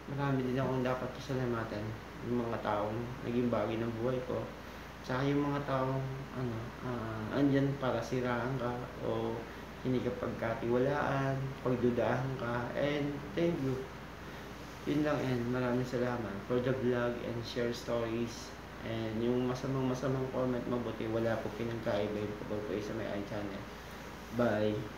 marami din akong dapat pasalamatan, yung mga taong naging bahagi ng buhay ko. Tsaka yung mga taong ano, andiyan para siraan ka o hindi ka pagkatiwalaan, pagdudahan ka, and thank you. Yun lang, and maraming salamat for the vlog and share stories. And yung masamang comment, mabuti, wala po pinagkaiba yung pagpapay sa may channel. Bye!